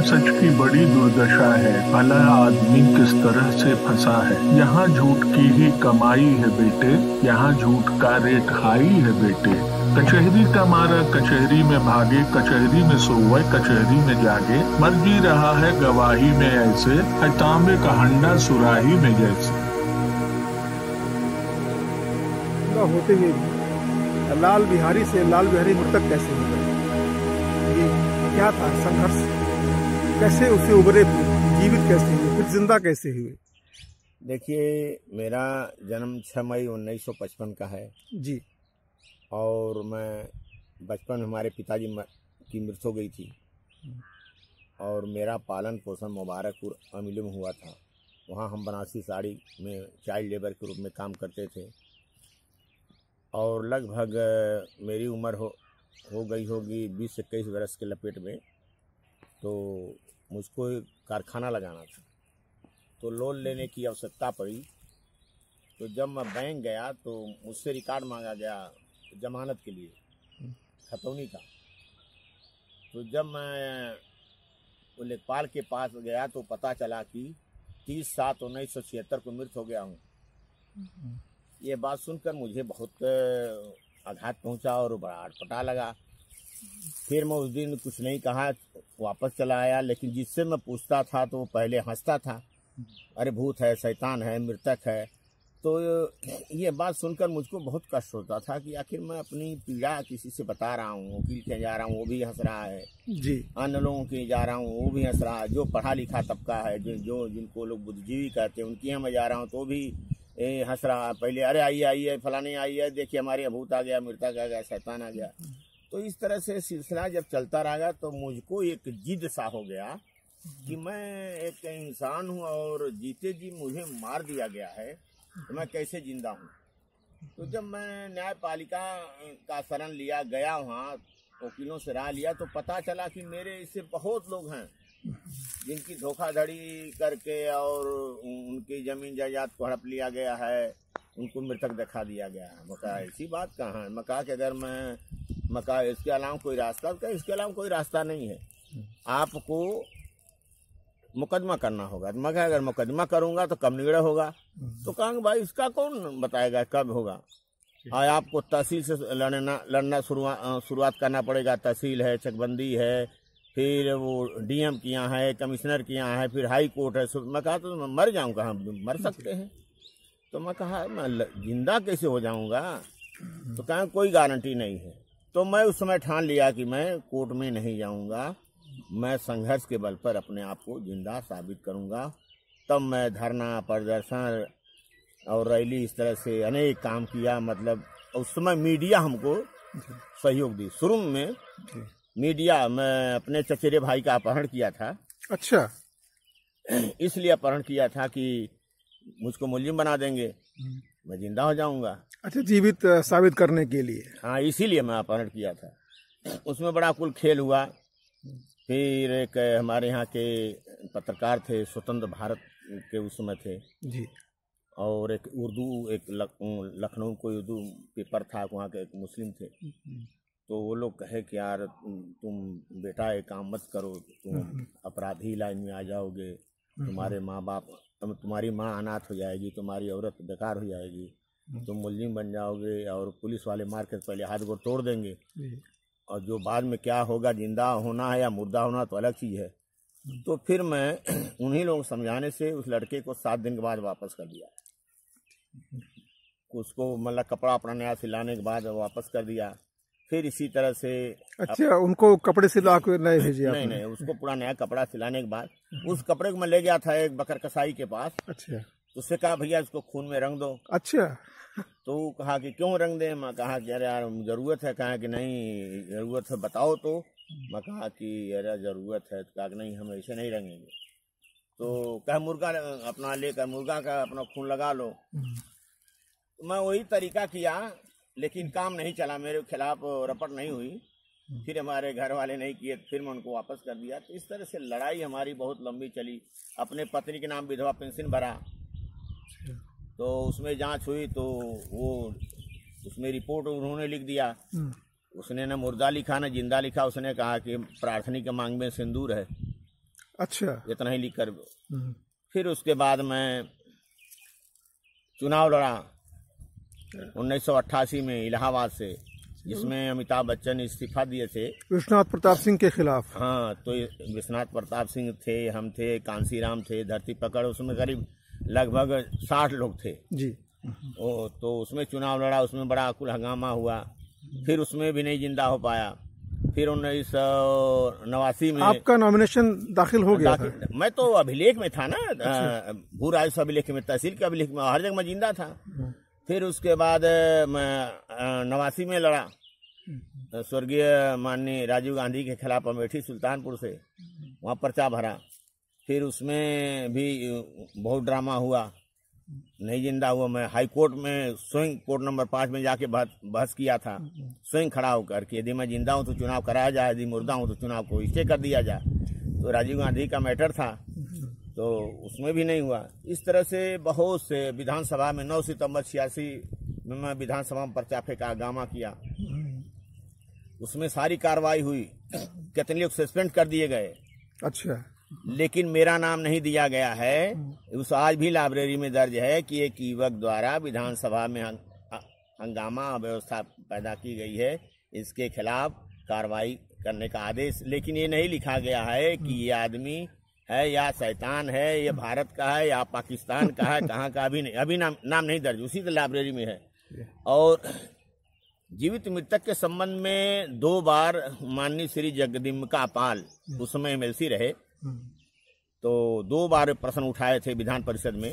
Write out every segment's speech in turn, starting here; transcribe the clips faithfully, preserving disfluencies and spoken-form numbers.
सच की बड़ी दुर्दशा है, भला आदमी किस तरह से फंसा है। यहाँ झूठ की ही कमाई है बेटे, यहाँ झूठ का रेट हाई है बेटे। कचहरी का मारा कचहरी में भागे, कचहरी में सोए कचहरी में जागे। मर जी रहा है गवाही में ऐसे, है तांबे का हंडा सुराही में जैसे। होते हुए भी लाल बिहारी से लाल बिहारी मृतक कैसे हो गए? ये क्या था संघर्ष? कैसे उसे उभरे, जीवित कैसे हुए, फिर जिंदा कैसे हुए? देखिए, मेरा जन्म छह मई उन्नीस सौ पचपन का है जी। और मैं बचपन में हमारे पिताजी की मृत्यु हो गई थी और मेरा पालन पोषण मुबारकपुर अमिली में हुआ था। वहाँ हम बनारसी साड़ी में चाइल्ड लेबर के रूप में काम करते थे और लगभग मेरी उम्र हो हो गई होगी बीस इक्कीस वर्ष के लपेट में। तो मुझको एक कारखाना लगाना था, तो लोन लेने की आवश्यकता पड़ी। तो जब मैं बैंक गया तो मुझसे रिकॉर्ड मांगा गया जमानत के लिए खतौनी का। तो जब मैं वो लेखपाल के पास गया तो पता चला कि तीस सात उन्नीस सौ छिहत्तर को मृत हो गया हूँ। ये बात सुनकर मुझे बहुत आघात पहुंचा और बड़ा अटपटा लगा। फिर मैं उस दिन कुछ नहीं कहा, वापस चला आया। लेकिन जिससे मैं पूछता था तो वो पहले हंसता था, अरे भूत है, शैतान है, मृतक है। तो ये बात सुनकर मुझको बहुत कष्ट होता था कि आखिर मैं अपनी पीड़ा किसी से बता रहा हूँ, वकील के जा रहा हूँ वो भी हंस रहा है जी, अन्य लोगों के जा रहा हूँ वो भी हंस रहा है, जो पढ़ा लिखा तबका है, जो जो जिनको लोग बुद्धिजीवी कहते हैं उनके यहाँ मैं जा रहा हूँ तो भी ए, हंस रहा है। पहले अरे आइए आइए फलाने आइए, देखिए हमारे भूत आ गया, मृतक आ गया, शैतान आ गया। तो इस तरह से सिलसिला जब चलता रहा तो मुझको एक जिद सा हो गया कि मैं एक इंसान हूँ और जीते जी मुझे मार दिया गया है तो मैं कैसे जिंदा हूँ। तो जब मैं न्यायपालिका का शरण लिया, गया वहाँ वकीलों से राय लिया तो पता चला कि मेरे इससे बहुत लोग हैं जिनकी धोखाधड़ी करके और उनकी जमीन जायदाद को हड़प लिया गया है, उनको मृतक दिखा दिया गया है। मैं कहा ऐसी बात कहाँ है? मैं कहा कि अगर मैं मैं कहा इसके अलावा कोई रास्ता? क्या इसके अलावा कोई रास्ता नहीं है, आपको मुकदमा करना होगा। मैं कहा अगर मुकदमा करूंगा तो कब निगड़ा होगा? तो कहा भाई इसका कौन बताएगा कब होगा? हाँ, आपको तहसील से लड़ना लड़ना शुरुआत शुरुआत करना पड़ेगा। तहसील है, चकबंदी है, फिर वो डीएम की यहाँ है, कमिश्नर की यहाँ है, फिर हाई कोर्ट है। मैं कहा तो मैं मर जाऊँगा? हम मर सकते हैं। तो मैं कहा मैं जिंदा कैसे हो जाऊँगा? तो कहा कोई गारंटी नहीं है। तो मैं उस समय ठान लिया कि मैं कोर्ट में नहीं जाऊँगा, मैं संघर्ष के बल पर अपने आप को जिंदा साबित करूँगा। तब मैं धरना, प्रदर्शन और रैली इस तरह से अनेक काम किया। मतलब उस समय मीडिया हमको सहयोग दी। शुरू में मीडिया, मैं अपने चचेरे भाई का अपहरण किया था। अच्छा, इसलिए अपहरण किया था कि मुझको मुलजिम बना देंगे, मैं जिंदा हो जाऊंगा। अच्छा, जीवित साबित करने के लिए। हाँ, इसीलिए मैं अपहरण किया था। उसमें बड़ा कुल खेल हुआ। फिर एक हमारे यहाँ के पत्रकार थे, स्वतंत्र भारत के उस समय थे जी, और एक उर्दू, एक लखनऊ कोई उर्दू पेपर था, वहाँ के एक मुस्लिम थे। तो वो लोग कहे कि यार तुम बेटा एक काम मत करो, तुम अपराधी लाइन में आ जाओगे, तुम्हारे माँ बाप, तुम्हारी माँ अनाथ हो जाएगी, तुम्हारी औरत बेकार हो जाएगी, तुम मुलजिम बन जाओगे और पुलिस वाले मार के पहले हाथ गोड़ तोड़ देंगे, और जो बाद में क्या होगा, जिंदा होना है या मुर्दा होना तो अलग चीज़ है। तो फिर मैं उन्हीं लोगों समझाने से उस लड़के को सात दिन के बाद वापस कर दिया। उसको मतलब कपड़ा अपना नया सिलाने के बाद वापस कर दिया। फिर इसी तरह से अच्छा, उनको कपड़े सिला के नहीं भेजे? नहीं नहीं, उसको पूरा नया कपड़ा सिलाने के बाद उस कपड़े को मैं ले गया था एक बकर कसाई के पास। अच्छा, तो उससे कहा भैया इसको खून में रंग दो। अच्छा, तो कहा कि क्यों रंग दे? मैं कहा कि अरे यार जरूरत है। कहा कि नहीं जरूरत है, बताओ। तो मैं कहा कि अरे जरूरत है। तो कहा कि नहीं हम ऐसे नहीं रंगेंगे। तो कहा मुर्गा अपना लेकर मुर्गा का अपना खून लगा लो। तो मैं वही तरीका किया, लेकिन काम नहीं चला, मेरे खिलाफ रपट नहीं हुई। फिर हमारे घर वाले नहीं किए, फिर मैं उनको वापस कर दिया। तो इस तरह से लड़ाई हमारी बहुत लंबी चली। अपने पत्नी के नाम विधवा पेंशन भरा, तो उसमें जांच हुई तो वो उसमें रिपोर्ट उन्होंने लिख दिया। उसने न मुर्दा लिखा न जिंदा लिखा। उसने कहा कि प्रार्थनी के मांग में सिंदूर है। अच्छा। इतना ही लिख कर। हम्म। फिर उसके बाद मैं चुनाव लड़ा उन्नीस सौ अट्ठासी में इलाहाबाद से, जिसमें अमिताभ बच्चन इस्तीफा दिए थे विश्वनाथ प्रताप सिंह के खिलाफ। हाँ, तो विश्वनाथ प्रताप सिंह थे, हम थे, कांसीराम थे, धरती पकड़, उसमें करीब लगभग साठ लोग थे जी। ओ, तो उसमें चुनाव लड़ा, उसमें बड़ा कुल हंगामा हुआ। फिर उसमें भी नहीं जिंदा हो पाया। फिर उन्नीस सौ नवासी में आपका नॉमिनेशन दाखिल हो गया था? मैं तो अभिलेख में था ना। अच्छा। भू राजस्व अभिलेख में, तहसील के अभिलेख में, हर जगह मैं जिंदा था। फिर उसके बाद मैं नवासी में लड़ा स्वर्गीय माननीय राजीव गांधी के खिलाफ अमेठी सुल्तानपुर से, वहाँ पर्चा भरा। फिर उसमें भी बहुत ड्रामा हुआ, नहीं जिंदा हुआ। मैं हाई कोर्ट में स्वयं कोर्ट नंबर पाँच में जाके बहस किया था, स्वयं खड़ा होकर कि यदि मैं जिंदा हूँ तो चुनाव कराया जाए, यदि मुर्दा हूँ तो चुनाव को स्टे कर दिया जाए। तो राजीव गांधी का मैटर था, तो उसमें भी नहीं हुआ। इस तरह से बहुत से विधानसभा में नौ सितंबर छियासी में मैं विधानसभा में पर्चा फेंका, गामा किया, उसमें सारी कार्रवाई हुई, कितने लोग सस्पेंड कर दिए गए। अच्छा। लेकिन मेरा नाम नहीं दिया गया है। उस आज भी लाइब्रेरी में दर्ज है कि एक युवक द्वारा विधानसभा में हंगामा व्यवस्था पैदा की गई है, इसके खिलाफ कार्रवाई करने का आदेश। लेकिन ये नहीं लिखा गया है कि ये आदमी है या शैतान है, ये भारत का है या पाकिस्तान का है, कहाँ का, अभी नहीं, अभी नाम नाम नहीं दर्ज, उसी तो लाइब्रेरी में है। और जीवित मृतक के संबंध में दो बार माननीय श्री जगदम्बिका पाल उस समय एमएलसी रहे, तो दो बार प्रश्न उठाए थे विधान परिषद में।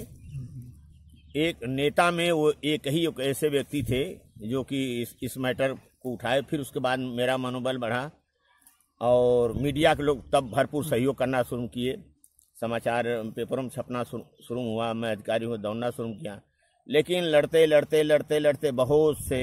एक नेता में वो एक ही एक ऐसे व्यक्ति थे जो कि इस, इस मैटर को उठाए। फिर उसके बाद मेरा मनोबल बढ़ा और मीडिया के लोग तब भरपूर सहयोग करना शुरू किए, समाचार पेपरों में छपना शुरू हुआ, मैं अधिकारियों को दौड़ना शुरू किया। लेकिन लड़ते लड़ते लड़ते लड़ते बहुत से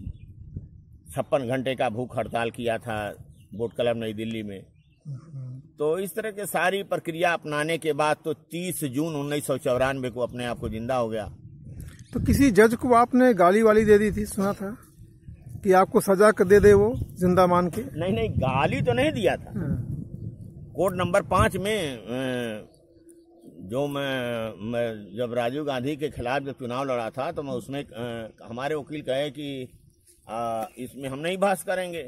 छप्पन घंटे का भूख हड़ताल किया था बोट क्लब नई दिल्ली में। तो इस तरह के सारी प्रक्रिया अपनाने के बाद तो तीस जून उन्नीस सौ चौरानवे को अपने आप को जिंदा हो गया। तो किसी जज को आपने गाली वाली दे दी थी, सुना था कि आपको सजा कर दे दे वो जिंदा मान के? नहीं नहीं, गाली तो नहीं दिया था। कोर्ट नंबर पाँच में जो मैं, मैं जब राजीव गांधी के खिलाफ जब चुनाव लड़ा था तो मैं उसमें हमारे वकील कहे कि आ, इसमें हम नहीं बहस करेंगे।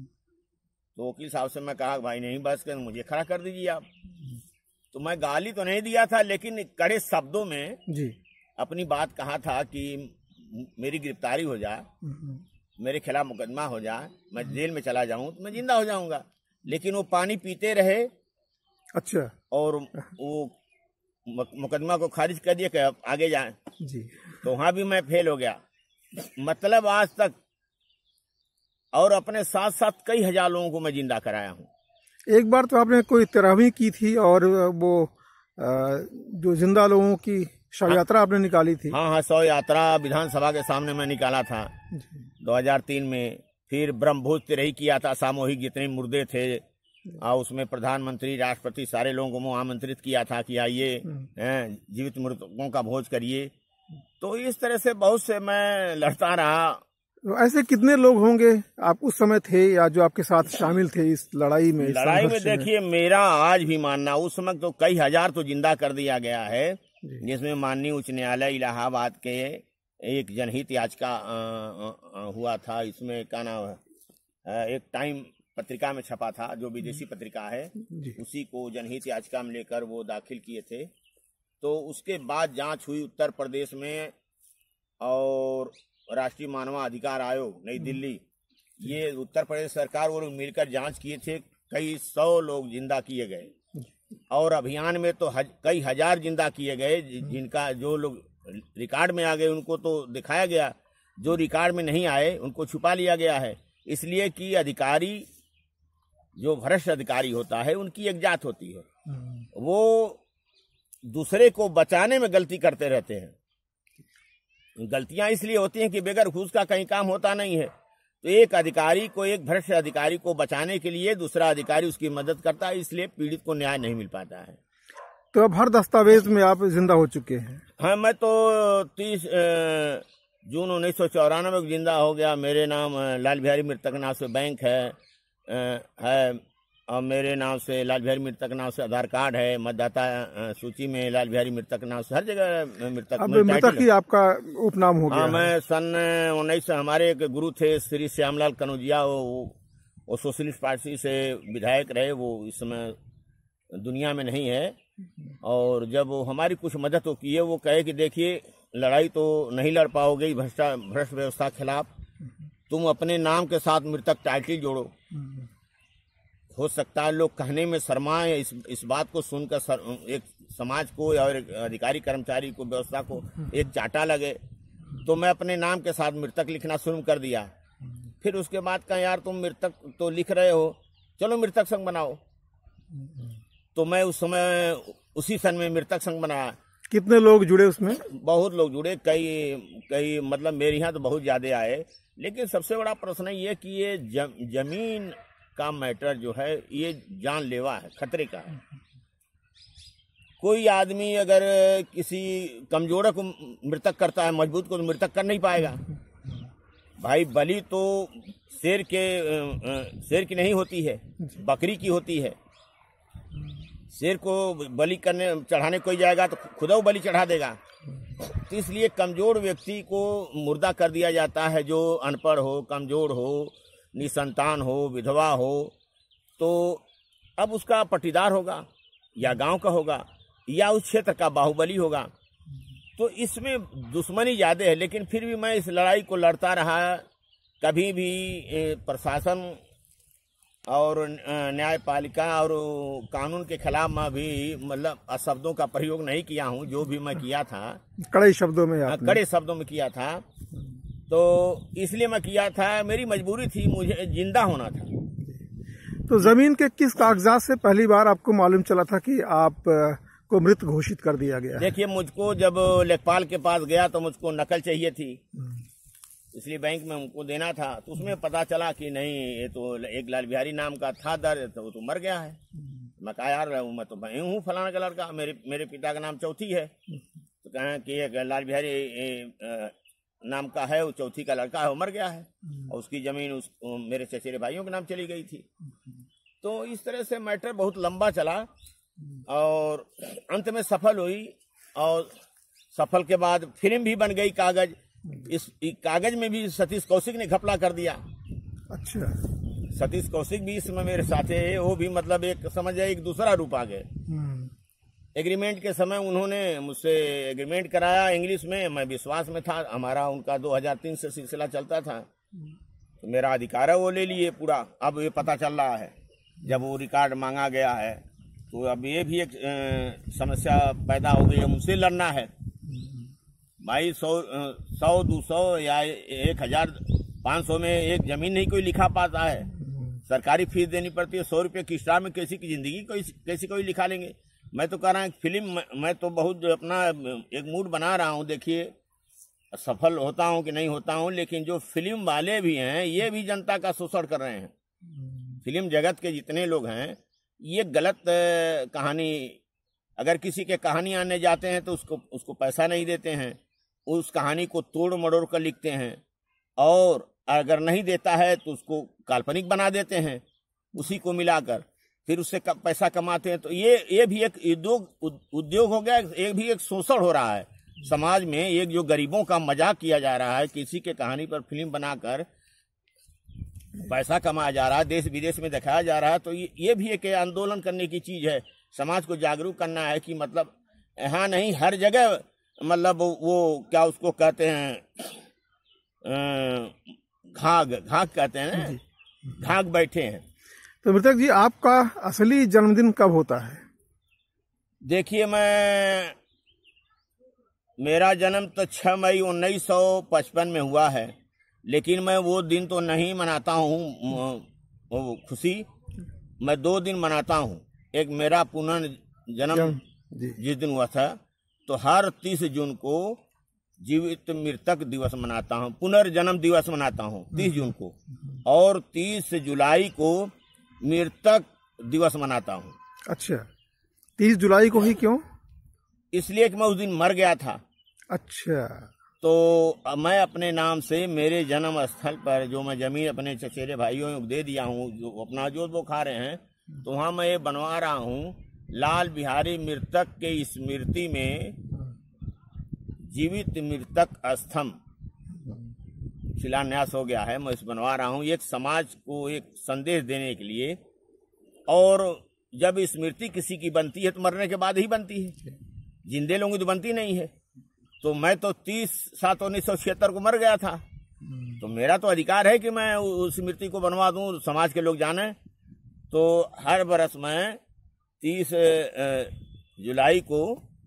तो वकील साहब से मैं कहा भाई नहीं बहस करें, मुझे खड़ा कर दीजिए आप। तो मैं गाली तो नहीं दिया था, लेकिन कड़े शब्दों में जी अपनी बात कहा था कि मेरी गिरफ्तारी हो जाए, मेरे खिलाफ मुकदमा हो जाए, मैं जेल में चला जाऊं तो मैं जिंदा हो जाऊंगा। लेकिन वो पानी पीते रहे। अच्छा। और वो मुकदमा को खारिज कर दिया कि आगे जाएं। जी। तो वहां भी मैं फेल हो गया। मतलब आज तक और अपने साथ साथ कई हजार लोगों को मैं जिंदा कराया हूँ। एक बार तो आपने कोई तेरहवीं की थी और वो जो जिंदा लोगों की शव यात्रा आपने निकाली थी। हाँ हाँ, शव यात्रा विधानसभा के सामने मैं निकाला था दो हज़ार तीन में। फिर ब्रह्मभोज तिरही किया था, सामूहिक जितने मुर्दे थे, और उसमें प्रधानमंत्री, राष्ट्रपति सारे लोगों को आमंत्रित किया था कि आइए जीवित मृतकों का भोज करिए। तो इस तरह से बहुत से मैं लड़ता रहा। तो ऐसे कितने लोग होंगे आप उस समय थे या जो आपके साथ शामिल थे इस लड़ाई में? लड़ाई में देखिए, मेरा आज भी मानना, उस समय तो कई हजार तो जिंदा कर दिया गया है, जिसमें माननीय उच्च न्यायालय इलाहाबाद के एक जनहित याचिका हुआ था। इसमें क्या नाम है, एक टाइम पत्रिका में छपा था जो विदेशी पत्रिका है, उसी को जनहित याचिका में लेकर वो दाखिल किए थे। तो उसके बाद जांच हुई उत्तर प्रदेश में, और राष्ट्रीय मानवाधिकार आयोग नई दिल्ली, ये उत्तर प्रदेश सरकार वो लोग मिलकर जांच किए थे। कई सौ लोग जिंदा किए गए, और अभियान में तो हज, कई हजार जिंदा किए गए। जिनका जो लोग रिकॉर्ड में आ गए उनको तो दिखाया गया, जो रिकॉर्ड में नहीं आए उनको छुपा लिया गया है। इसलिए कि अधिकारी, जो भ्रष्ट अधिकारी होता है, उनकी एक जात होती है, वो दूसरे को बचाने में गलती करते रहते हैं। गलतियां इसलिए होती हैं कि बगैर घूस का कहीं काम होता नहीं है। तो एक अधिकारी को, एक भ्रष्ट अधिकारी को बचाने के लिए दूसरा अधिकारी उसकी मदद करता है, इसलिए पीड़ित को न्याय नहीं मिल पाता है। तो अब हर दस्तावेज में आप जिंदा हो चुके हैं? हाँ, मैं तो तीस जून उन्नीस सौ चौरानवे को जिंदा हो गया। मेरे नाम लाल बिहारी मृतक नाम से बैंक है है और मेरे नाम से लाल बिहारी मृतक नाम से आधार कार्ड है, मतदाता अ, सूची में लाल बिहारी मृतक नाम से हर जगह मृतक। अब मैं मृतक टाइटल- ही आपका उपनाम हो गया हाँ, है। मैं सन उन्नीस सौ हमारे एक गुरु थे श्री श्यामलाल कनौजिया, वो वो सोशलिस्ट पार्टी से विधायक रहे, वो इस समय दुनिया में नहीं है। और जब वो हमारी कुछ मदद तो की है, वो कहे कि देखिए लड़ाई तो नहीं लड़ पाओगे भ्रष्टा भ्रष्ट व्यवस्था के खिलाफ, तुम अपने नाम के साथ मृतक टाइटल जोड़ो। हो सकता है लोग कहने में शर्माए, इस इस बात को सुनकर सर, एक समाज को और एक अधिकारी कर्मचारी को व्यवस्था को एक चाटा लगे, तो मैं अपने नाम के साथ मृतक लिखना शुरू कर दिया। फिर उसके बाद कहा यार तुम मृतक तो लिख रहे हो, चलो मृतक संघ बनाओ। तो मैं उस समय उसी सन में मृतक संघ बनाया। कितने लोग जुड़े उसमें? बहुत लोग जुड़े, कई कई मतलब मेरे यहाँ तो बहुत ज्यादा आए। लेकिन सबसे बड़ा प्रश्न ये कि ये जम, जमीन का मैटर जो है ये जानलेवा है, खतरे का है। कोई आदमी अगर किसी कमजोर को मृतक करता है, मजबूत को तो मृतक कर नहीं पाएगा। भाई बलि तो शेर के शेर की नहीं होती है, बकरी की होती है। शेर को बलि करने चढ़ाने कोई जाएगा तो खुदा वो बलि चढ़ा देगा। तो इसलिए कमजोर व्यक्ति को मुर्दा कर दिया जाता है, जो अनपढ़ हो, कमजोर हो, निसंतान हो, विधवा हो। तो अब उसका पट्टीदार होगा या गांव का होगा या उस क्षेत्र का बाहुबली होगा। तो इसमें दुश्मनी ज्यादा है। लेकिन फिर भी मैं इस लड़ाई को लड़ता रहा। कभी भी प्रशासन और न्यायपालिका और कानून के खिलाफ मैं भी मतलब शब्दों का प्रयोग नहीं किया हूँ। जो भी मैं किया था कड़े शब्दों में आपने। कड़े शब्दों में किया था। तो इसलिए मैं किया था, मेरी मजबूरी थी, मुझे जिंदा होना था। तो जमीन के किस कागजात से पहली बार आपको मालूम चला था कि आप को मृत घोषित कर दिया गया? देखिए, मुझको जब लेखपाल के पास गया तो मुझको नकल चाहिए थी, इसलिए बैंक में हमको देना था। तो उसमें पता चला कि नहीं, ये तो एक लाल बिहारी नाम का था दर, तो वो तो मर गया है। मैं कहा यार मैं तो मैं हूँ फलाना का लड़का, मेरे मेरे पिता का नाम चौथी है। तो कहें कि एक लाल बिहारी नाम का है, वो चौथी का लड़का है, वो मर गया है और उसकी जमीन उस मेरे चचेरे भाइयों के नाम चली गई थी। तो इस तरह से मैटर बहुत लंबा चला और अंत में सफल हुई। और सफल के बाद फिल्म भी बन गई कागज। इस कागज में भी सतीश कौशिक ने घपला कर दिया। अच्छा, सतीश कौशिक भी इसमें मेरे साथ है। वो भी मतलब एक समझ जाए एक दूसरा रूप आ गए। एग्रीमेंट के समय उन्होंने मुझसे एग्रीमेंट कराया इंग्लिश में, मैं विश्वास में था। हमारा उनका दो हज़ार तीन से सिलसिला चलता था। तो मेरा अधिकार है वो ले लिए पूरा। अब ये पता चल रहा है जब वो रिकॉर्ड मांगा गया है तो अब ये भी एक आ, समस्या पैदा हो गई है, मुझसे लड़ना है। भाई सौ सौ दो सौ या एक हजार पाँच सौ में एक जमीन नहीं कोई लिखा पाता है। सरकारी फीस देनी पड़ती है। सौ रुपये किस्ता में किसी की जिंदगी कोई कैसी कोई लिखा लेंगे। मैं तो कह रहा हूँ फिल्म, मैं तो बहुत अपना एक मूड बना रहा हूँ। देखिए सफल होता हूँ कि नहीं होता हूँ, लेकिन जो फिल्म वाले भी हैं ये भी जनता का शोषण कर रहे हैं। फिल्म जगत के जितने लोग हैं ये गलत कहानी, अगर किसी के कहानी आने जाते हैं तो उसको उसको पैसा नहीं देते हैं, उस कहानी को तोड़ मड़ोड़ कर लिखते हैं। और अगर नहीं देता है तो उसको काल्पनिक बना देते हैं, उसी को मिलाकर फिर उससे पैसा कमाते हैं। तो ये ये भी एक उद्योग उद्योग हो गया, एक भी एक शोषण हो रहा है समाज में। एक जो गरीबों का मजाक किया जा रहा है, किसी के कहानी पर फिल्म बनाकर पैसा कमाया जा रहा है, देश विदेश में दिखाया जा रहा है। तो ये, ये भी एक आंदोलन करने की चीज है। समाज को जागरूक करना है कि मतलब यहाँ नहीं हर जगह मतलब वो क्या उसको कहते हैं घाघ घाघ कहते हैं ना, घाघ बैठे हैं। तो मृतक जी आपका असली जन्मदिन कब होता है? देखिए, मैं मेरा जन्म तो छह मई उन्नीस सौ पचपन में हुआ है, लेकिन मैं वो दिन तो नहीं मनाता हूँ खुशी। मैं दो दिन मनाता हूँ। एक मेरा पुनर्जन्म जिस दिन हुआ था, तो हर तीस जून को जीवित मृतक दिवस मनाता हूँ, पुनर्जन्म दिवस मनाता हूँ तीस जून को। और तीस जुलाई को मृतक दिवस मनाता हूँ। अच्छा, तीस जुलाई को ही क्यों? इसलिए कि मैं उस दिन मर गया था। अच्छा, तो मैं अपने नाम से मेरे जन्म स्थल पर जो मैं जमीन अपने चचेरे भाइयों को दे दिया हूँ, जो अपना जो वो खा रहे हैं, तो वहाँ मैं ये बनवा रहा हूँ लाल बिहारी मृतक के स्मृति में जीवित मृतक स्तंभ शिलान्यास हो गया है। मैं इस बनवा रहा हूँ एक समाज को एक संदेश देने के लिए। और जब स्मृति किसी की बनती है तो मरने के बाद ही बनती है, जिंदे लोगों की तो बनती नहीं है। तो मैं तो तीस सात उन्नीस सौ छिहत्तर को मर गया था, तो मेरा तो अधिकार है कि मैं उस स्मृति को बनवा दूं, समाज के लोग जाने। तो हर बरस मैं तीस जुलाई को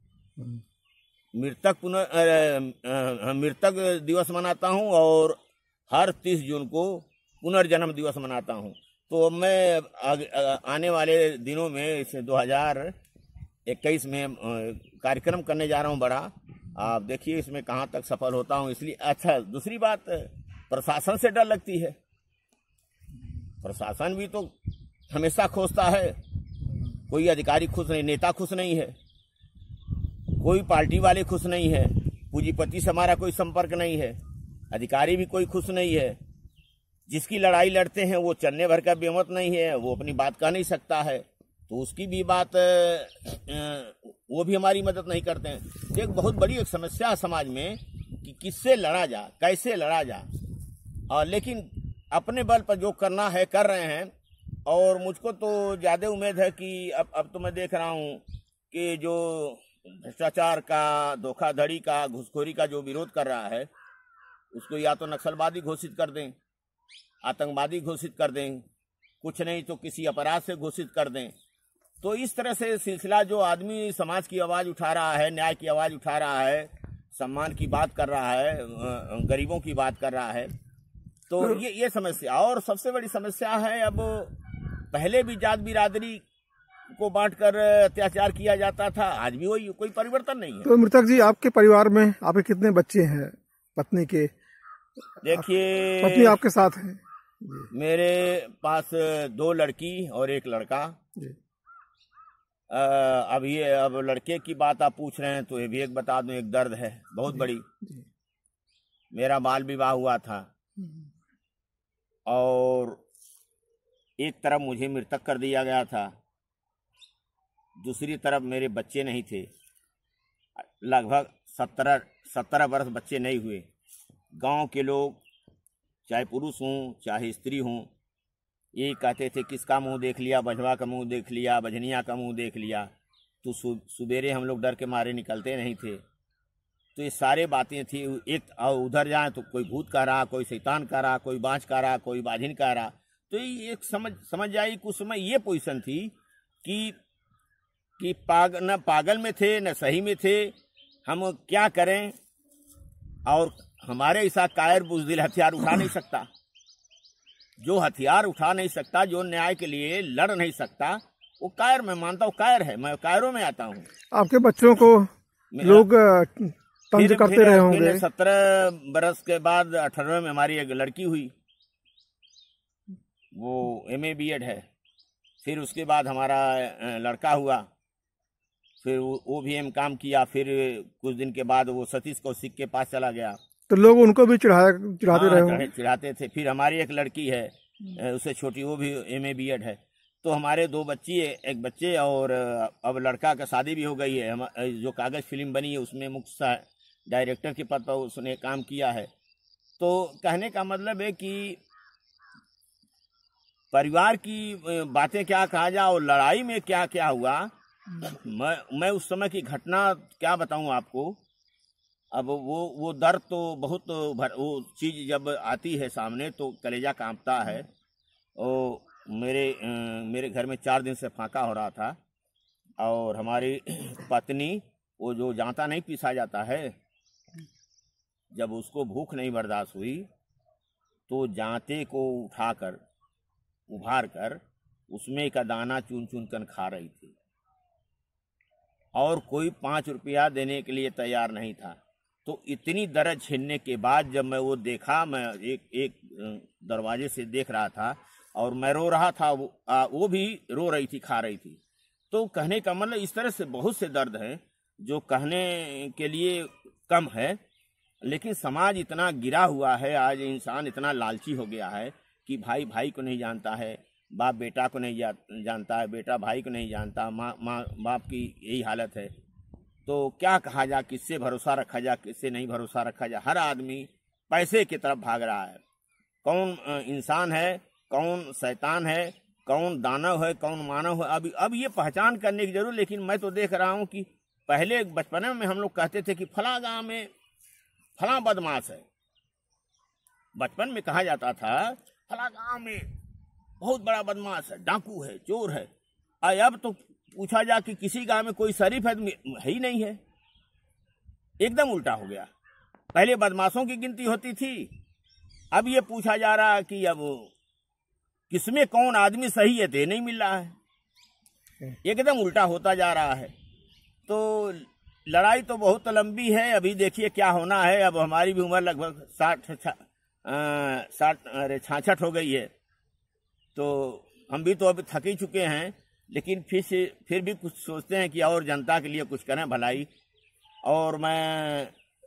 मृतक पुनः मृतक दिवस मनाता हूं और हर तीस जून को पुनर्जन्म दिवस मनाता हूं। तो मैं आने वाले दिनों में इस दो हज़ार इक्कीस में कार्यक्रम करने जा रहा हूं बड़ा। आप देखिए इसमें कहां तक सफल होता हूं। इसलिए अच्छा, दूसरी बात, प्रशासन से डर लगती है। प्रशासन भी तो हमेशा खोजता है, कोई अधिकारी खुश नहीं, नेता खुश नहीं है, कोई पार्टी वाले खुश नहीं है, पूंजीपति से हमारा कोई संपर्क नहीं है, अधिकारी भी कोई खुश नहीं है। जिसकी लड़ाई लड़ते हैं वो चलने भर का बेमत नहीं है, वो अपनी बात कह नहीं सकता है, तो उसकी भी बात वो भी हमारी मदद नहीं करते हैं। एक बहुत बड़ी एक समस्या है समाज में कि किससे लड़ा जा, कैसे लड़ा जा। और लेकिन अपने बल पर जो करना है कर रहे हैं। और मुझको तो ज़्यादा उम्मीद है कि अब अब तो मैं देख रहा हूँ कि जो भ्रष्टाचार का, धोखाधड़ी का, घुसखोरी का जो विरोध कर रहा है उसको या तो नक्सलवादी घोषित कर दें, आतंकवादी घोषित कर दें, कुछ नहीं तो किसी अपराध से घोषित कर दें। तो इस तरह से सिलसिला जो आदमी समाज की आवाज़ उठा रहा है, न्याय की आवाज़ उठा रहा है, सम्मान की बात कर रहा है, गरीबों की बात कर रहा है, तो ये ये समस्या। और सबसे बड़ी समस्या है, अब पहले भी जात बिरादरी को बांटकर अत्याचार किया जाता था, आज भी वही, कोई परिवर्तन नहीं है। तो मृतक जी, आपके परिवार में आपके कितने बच्चे हैं? पत्नी के, देखिए पत्नी आपके साथ है? मेरे पास दो लड़की और एक लड़का। आ, अब ये अब लड़के की बात आप पूछ रहे हैं तो ये भी एक बता दूं, एक दर्द है बहुत बड़ी। मेरा बाल विवाह हुआ था और एक तरफ मुझे मृतक कर दिया गया था, दूसरी तरफ मेरे बच्चे नहीं थे। लगभग सत्रह सत्रह वर्ष बच्चे नहीं हुए। गांव के लोग, चाहे पुरुष हों चाहे स्त्री हों, यही कहते थे किसका मुंह देख लिया, बझवा का मुंह देख लिया, बझनिया का मुंह देख लिया। तो सुबेरे हम लोग डर के मारे निकलते नहीं थे। तो ये सारे बातें थी। एक उधर जाए तो कोई भूत कह रहा, कोई शैतान कह रहा, कोई बाँझ कह रहा, कोई बाझिन कह रहा। तो ये एक समझ समझ आई कुछ समय ये पोजीशन थी कि कि पाग न पागल में थे न सही में थे, हम क्या करें। और हमारे ऐसा कायर बुज़दिल हथियार उठा नहीं सकता, जो हथियार उठा नहीं सकता, जो न्याय के लिए लड़ नहीं सकता, वो कायर मैं मानता हूँ, कायर है। मैं कायरों में आता हूँ। आपके बच्चों को लोग तंज करते रहे होंगे। सत्रह बरस के बाद अठारहवें में हमारी एक लड़की हुई, वो एम ए बी एड है। फिर उसके बाद हमारा लड़का हुआ, फिर वो भी एम काम किया। फिर कुछ दिन के बाद वो सतीश कौशिक के पास चला गया, तो लोग उनको भी चढ़ाया चढ़ाते रहे होंगे। चिढ़ाते थे। फिर हमारी एक लड़की है उससे छोटी, वो भी एम ए बी एड है। तो हमारे दो बच्ची, एक बच्चे, और अब लड़का का शादी भी हो गई है। हम जो कागज़ फिल्म बनी है उसमें मुख्य डायरेक्टर के पद पर उसने काम किया है। तो कहने का मतलब है कि परिवार की बातें क्या कहा जाए और लड़ाई में क्या क्या हुआ, मैं मैं उस समय की घटना क्या बताऊं आपको। अब वो वो दर्द तो बहुत भर, वो चीज़ जब आती है सामने तो कलेजा कांपता है। और मेरे मेरे घर में चार दिन से फाका हो रहा था, और हमारी पत्नी, वो जो जांता नहीं पीसा जाता है, जब उसको भूख नहीं बर्दाश्त हुई तो जांते को उठाकर उभार कर उसमें का दाना चुन चुन कर खा रही थी, और कोई पाँच रुपया देने के लिए तैयार नहीं था। तो इतनी दर्द झेलने के बाद जब मैं वो देखा, मैं एक एक दरवाजे से देख रहा था और मैं रो रहा था, वो, आ, वो भी रो रही थी, खा रही थी। तो कहने का मतलब इस तरह से बहुत से दर्द हैं जो कहने के लिए कम है। लेकिन समाज इतना गिरा हुआ है, आज इंसान इतना लालची हो गया है कि भाई भाई को नहीं जानता है, बाप बेटा को नहीं जा, जानता है, बेटा भाई को नहीं जानता, माँ माँ बाप की यही हालत है। तो क्या कहा जाए, किससे भरोसा रखा जाए, किससे नहीं भरोसा रखा जाए। हर आदमी पैसे की तरफ भाग रहा है। कौन इंसान है, कौन शैतान है, कौन दानव है, कौन मानव है, अब अब ये पहचान करने की जरूर। लेकिन मैं तो देख रहा हूँ कि पहले बचपन में हम लोग कहते थे कि फला गांव में फला बदमाश है। बचपन में कहा जाता था फला गांव में बहुत बड़ा बदमाश है, डाकू है, चोर है। अब तो पूछा जा कि किसी गांव में कोई शरीफ है, है ही नहीं है। एकदम उल्टा हो गया। पहले बदमाशों की गिनती होती थी, अब ये पूछा जा रहा है कि अब किसमें कौन आदमी सही है, दे नहीं मिल रहा है। एकदम उल्टा होता जा रहा है। तो लड़ाई तो बहुत लंबी है। अभी देखिए क्या होना है। अब हमारी भी उम्र लगभग साठ साठ अरे छाछठ हो गई है, तो हम भी तो अभी थक ही चुके हैं। लेकिन फिर से फिर भी कुछ सोचते हैं कि और जनता के लिए कुछ करें, भलाई। और मैं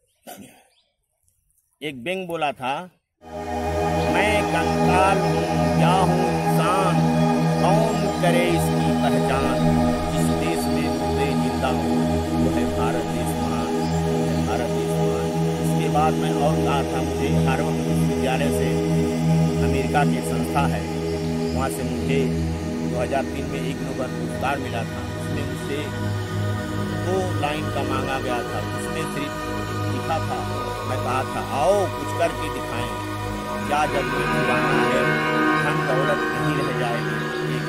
एक बेंग बोला था, मैं कंकाल हूँ, क्या हूँ इंसान, कौन करे इसकी पहचान। जिस देश में मुझे जिंदा हूँ वो है भारत देश महान, भारत देश महान। इसके बाद मैं और कहा था, मुझे हार्वर्ड विश्वविद्यालय से, अमेरिका की संस्था है, वहाँ से मुझे दो हज़ार तीन में एक नोबेल पुरस्कार मिला था। उसमें मुझसे दो लाइन का मांगा गया था। उसमें सिर्फ लिखा था, मैं कहा था आओ कुछ करके दिखाएं, क्या जब में पुराना है, धन दौलत नहीं रह जाएगी, एक